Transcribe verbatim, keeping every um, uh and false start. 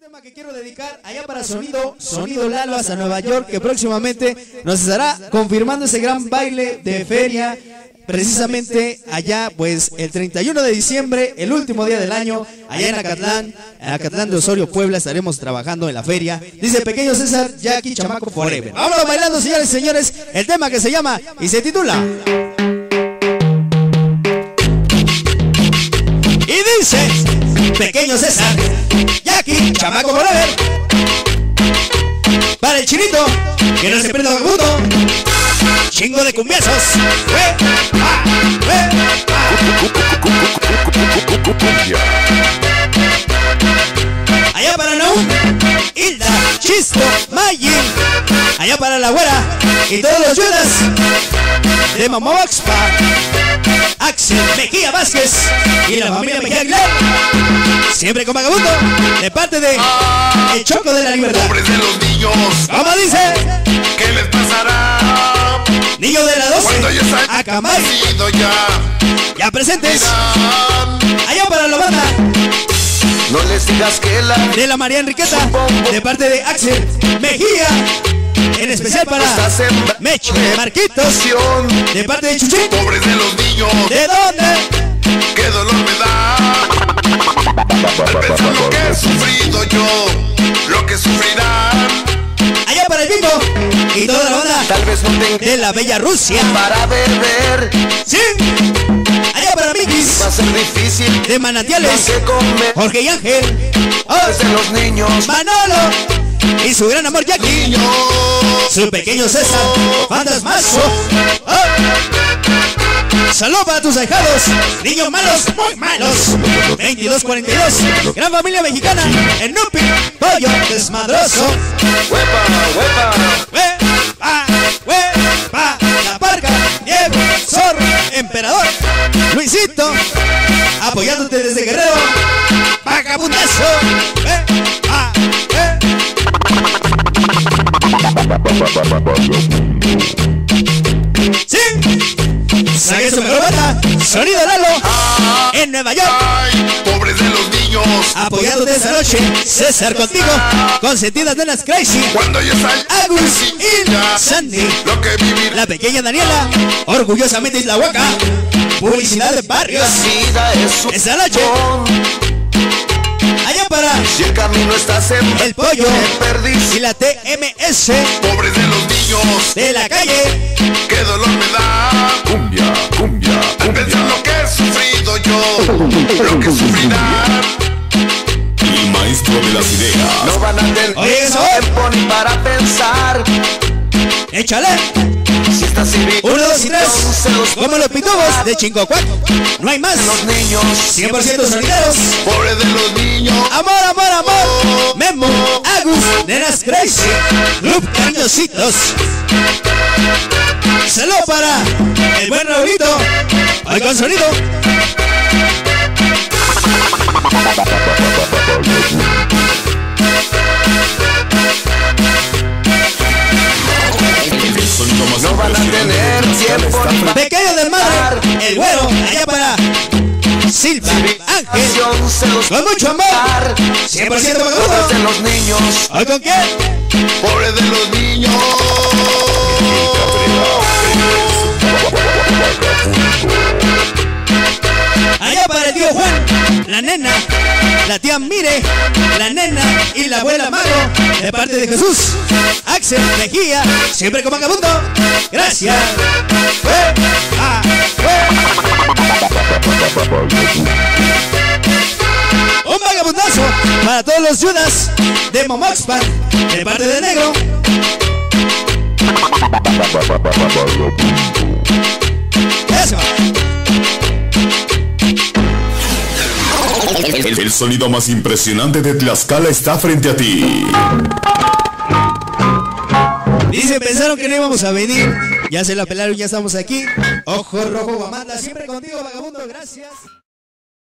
tema que quiero dedicar allá para Sonido, Sonido Lalo hasta Nueva York, que próximamente nos estará confirmando ese gran baile de feria, precisamente allá pues el treinta y uno de diciembre, el último día del año, allá en Acatlán, en Acatlán de Osorio, Puebla, estaremos trabajando en la feria. Dice Pequeño César, Jackie Chamaco Forever. Vámonos bailando, señores y señores, el tema que se llama y se titula y dice Pequeño César, Jackie Chamaco Forever. Para el chinito, que no se prenda vagabundo, chingo de cumbiazos. ¡Eh! ¡Ah! ¡Eh! ¡Ah! Allá para Naum, Hilda, Chisto, Maggi. Allá para la güera y todos los yudas de Mamá Oxpa, Axel Mejía Vázquez y la familia Mejía Aguilar. Siempre con vagabundo, de parte de El Choco de la Libertad. Pobres de los niños, ¿cómo dice? ¿qué les pasará? Niño de la doce, Cuando ya están Acamay, ya, ya presentes. dirán, Allá para la banda no les digas que la de la María Enriqueta, de parte de Axel Mejía. En especial para Mech Marquitos, de parte de Chuchín. pobres de los niños, ¿De dónde? qué dolor me da al pensar lo que he sufrido yo, lo que sufrirán. Allá para el Bingo y toda la banda Tal vez no tenga de la bella Rusia. para beber, Sí. Allá para Mikis, va a ser difícil de Manantiales, que comer. Jorge y Ángel, Pobres de oh, los niños, Manolo y su gran amor Jackie, niños, su pequeño César, fantasmazo. Oh. Salud para tus ahijados, niños malos, muy malos. veintidós cuarenta y dos, gran familia mexicana, en Nupi, pollo desmadroso. huepa, huepa. Huepa, huepa, la parca, Diego, Zorro, Emperador, Luisito, apoyándote desde Guerrero, vagabundazo. Huepa, eh. Sí, saque su mejor banda, Sonido Lalo, en Nueva York. Ay, pobres de los niños, Apoyándote esta noche, César contigo, consentidas nenas Crazy, cuando ya están Agus, Il, Sandy, lo que vivir la pequeña Daniela, orgullosamente Islahuaca, publicidad de barrios. vida es un Esta noche, allá para si el camino estás en El Pollo te perdiste. y la T M S Pobres de los niños, de la calle. qué dolor me da Cumbia, cumbia, al pensar cumbia. lo que he sufrido yo, lo que sufrirán. El maestro de las ideas. No van a tener Oye, eso. tiempo ni para pensar. Échale, Si estás sin uno, dos y tres, entonces los como los pitubos de Chincocuac. No hay más, los niños, cien por ciento solidarios. pobres de los niños, Amor, amor, amor, Memo, Agus, nenas Crazy, Club Cariñositos. Saludo para el buen Raulito, hoy con sonido. El sonido más no van a tener tiempo ni para Pequeño del madre, el güero, allá para Silva, Ángel, acción, se los con mucho amor, cien por ciento pobres de vagabundo. los niños, ¿Hoy con quién? pobres de los niños. Allá para el tío Juan, la nena, la tía Mire, la nena y la abuela Mago, de parte de Jesús, Axel Mejía, siempre con vagabundo. Gracias. Fue, ah, fue. Un vagabundazo para todos los yudas de Momoxpan, de parte de Negro. Eso. El, el sonido más impresionante de Tlaxcala está frente a ti. Dice, pensaron que no íbamos a venir. Ya se la pelaron, ya estamos aquí. Ojo rojo, Guamanda, siempre contigo, vagabundo, gracias.